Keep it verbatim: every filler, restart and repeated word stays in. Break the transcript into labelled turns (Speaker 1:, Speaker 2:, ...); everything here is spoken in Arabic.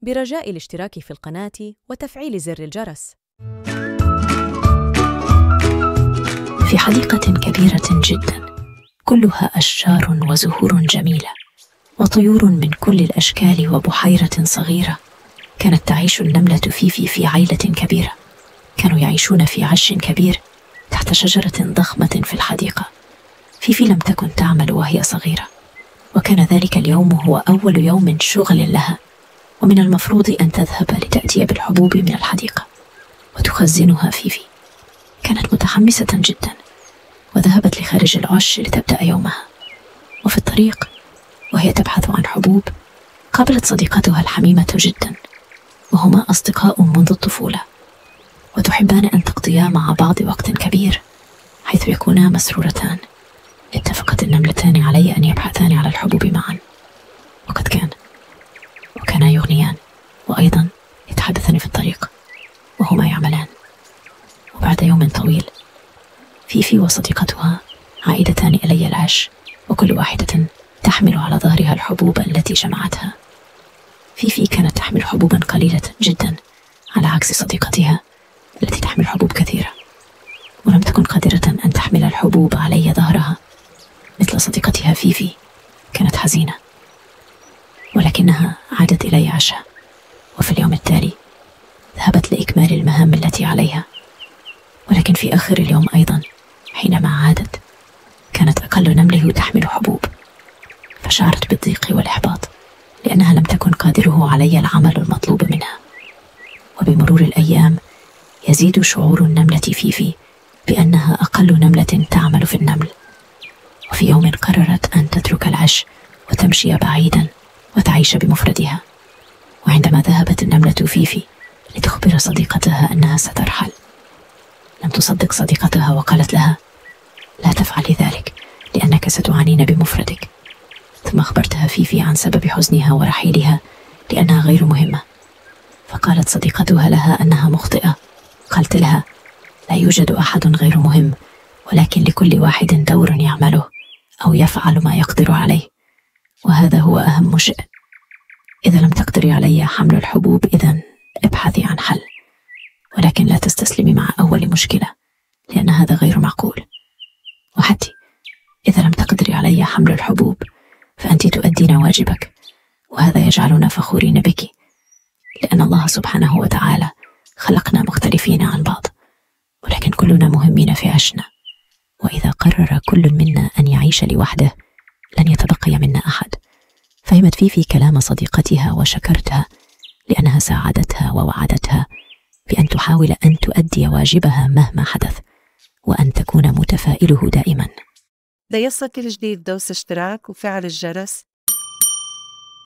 Speaker 1: برجاء الاشتراك في القناة وتفعيل زر الجرس.
Speaker 2: في حديقة كبيرة جدا كلها أشجار وزهور جميلة وطيور من كل الأشكال وبحيرة صغيرة، كانت تعيش النملة فيفي في عيلة كبيرة. كانوا يعيشون في عش كبير تحت شجرة ضخمة في الحديقة. فيفي لم تكن تعمل وهي صغيرة، وكان ذلك اليوم هو أول يوم شغل لها، ومن المفروض أن تذهب لتأتي بالحبوب من الحديقة وتخزنها. فيفي كانت متحمسة جدا وذهبت لخارج العش لتبدأ يومها. وفي الطريق وهي تبحث عن حبوب قابلت صديقتها الحميمة جدا، وهما أصدقاء منذ الطفولة وتحبان أن تقضيا مع بعض وقت كبير حيث يكونا مسرورتان. اتفقت النملتان علي أن يبحثان على الحبوب معا، وقد كان وكانا يغنيان وأيضا يتحدثان في الطريق وهما يعملان. وبعد يوم طويل فيفي وصديقتها عائدتان إلي العش، وكل واحدة تحمل على ظهرها الحبوب التي جمعتها. فيفي كانت تحمل حبوبا قليلة جدا على عكس صديقتها التي تحمل حبوب كثيرة، ولم تكن قادرة أن تحمل الحبوب علي ظهرها مثل صديقتها. فيفي كانت حزينة، ولكنها عادت إلي عشاء، وفي اليوم التالي ذهبت لإكمال المهام التي عليها. ولكن في آخر اليوم أيضا حينما عادت كانت أقل نمله تحمل حبوب، فشعرت بالضيق والإحباط لأنها لم تكن قادره علي العمل المطلوب منها. وبمرور الأيام يزيد شعور النملة فيفي بأنها أقل نملة تعمل في النمل. وفي يوم قررت أن تترك العش وتمشي بعيدا وتعيش بمفردها. وعندما ذهبت النملة فيفي لتخبر صديقتها أنها سترحل، لم تصدق صديقتها وقالت لها: لا تفعلي ذلك لأنك ستعانين بمفردك. ثم أخبرتها فيفي عن سبب حزنها ورحيلها لأنها غير مهمة، فقالت صديقتها لها أنها مخطئة. قالت لها: لا يوجد أحد غير مهم، ولكن لكل واحد دور يعمله أو يفعل ما يقدر عليه، وهذا هو أهم شيء. إذا لم تقدري علي حمل الحبوب إذن ابحثي عن حل، ولكن لا تستسلمي مع أول مشكلة لأن هذا غير معقول. وحتى إذا لم تقدري علي حمل الحبوب فأنت تؤدين واجبك، وهذا يجعلنا فخورين بك، لأن الله سبحانه وتعالى خلقنا مختلفين عن بعض، ولكن كلنا مهمين في عشنا. وإذا قرر كل منا أن يعيش لوحده لن يتبقي منا أحد. فهمت فيفي كلام صديقتها وشكرتها لأنها ساعدتها ووعدتها بأن تحاول أن تؤدي واجبها مهما حدث، وأن تكون متفائله دائما.
Speaker 3: ليصلك الجديد دوس اشتراك وفعل الجرس